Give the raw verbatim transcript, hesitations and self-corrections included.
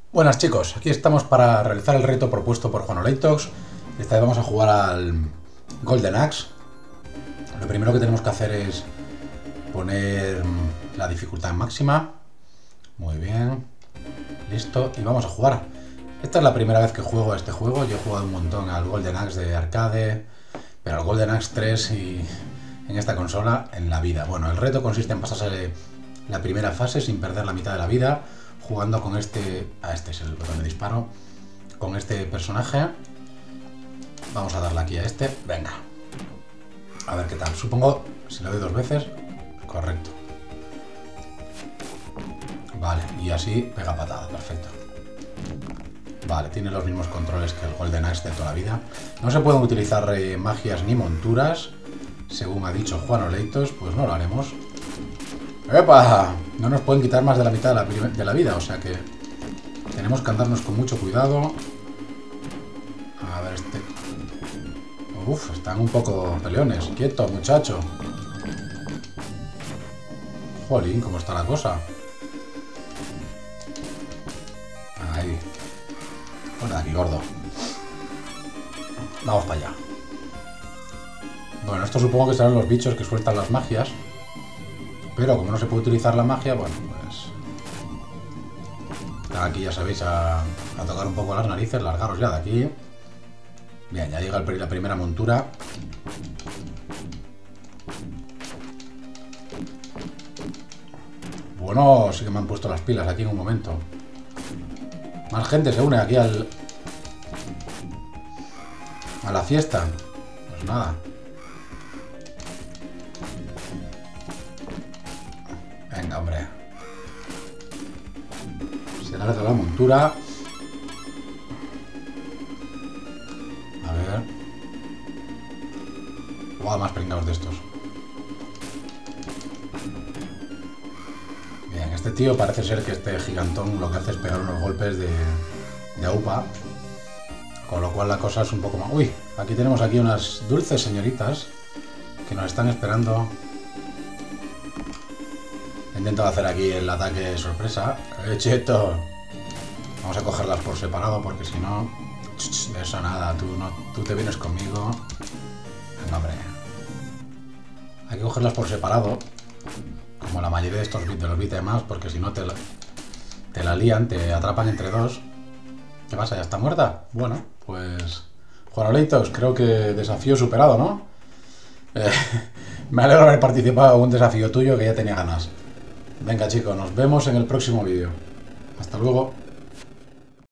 Buenas chicos, aquí estamos para realizar el reto propuesto por Juanoleitos. Esta vez vamos a jugar al Golden Axe. Lo primero que tenemos que hacer es poner la dificultad en máxima. Muy bien. Listo, y vamos a jugar. Esta es la primera vez que juego a este juego. Yo he jugado un montón al Golden Axe de arcade, pero al Golden Axe tres y en esta consola en la vida. Bueno, el reto consiste en pasarse la primera fase sin perder la mitad de la vida, jugando con este... Ah, este es el botón de disparo. Con este personaje. Vamos a darle aquí a este. Venga. A ver qué tal. Supongo, si le doy dos veces... Correcto. Vale, y así pega patada. Perfecto. Vale, tiene los mismos controles que el Golden Axe de toda la vida. No se pueden utilizar eh, magias ni monturas, según ha dicho Juanoleitos. Pues no lo haremos. ¡Epa! No nos pueden quitar más de la mitad de la, de la vida, o sea que tenemos que andarnos con mucho cuidado. A ver, este... Uf, están un poco peleones. Quieto, muchacho. Jolín, cómo está la cosa. Ahí. Fuera de aquí, gordo. Vamos para allá. Bueno, esto supongo que serán los bichos que sueltan las magias. Pero como no se puede utilizar la magia, bueno, pues... Aquí ya sabéis, a, a tocar un poco las narices, largaros ya de aquí. Bien, ya llega el, la primera montura. Bueno, sí que me han puesto las pilas aquí en un momento. Más gente se une aquí al... a la fiesta. Pues nada. Venga, hombre. Se larga la montura. A ver. Guau, más pringados de estos. Bien, este tío parece ser que este gigantón lo que hace es pegar unos golpes de, de aupa. Con lo cual la cosa es un poco más... Uy, aquí tenemos aquí unas dulces señoritas que nos están esperando. He intentado hacer aquí el ataque sorpresa. ¡Eh, cheto! Vamos a cogerlas por separado porque si no... Eso nada, tú, no, tú te vienes conmigo. Venga, hombre. Hay que cogerlas por separado. Como la mayoría de estos de los beat'em porque si no te la, te la lían, te atrapan entre dos. ¿Qué pasa? ¿Ya está muerta? Bueno, pues... Juanoleitos, creo que desafío superado, ¿no? Eh, me alegro de haber participado en un desafío tuyo que ya tenía ganas. Venga chicos, nos vemos en el próximo vídeo. Hasta luego.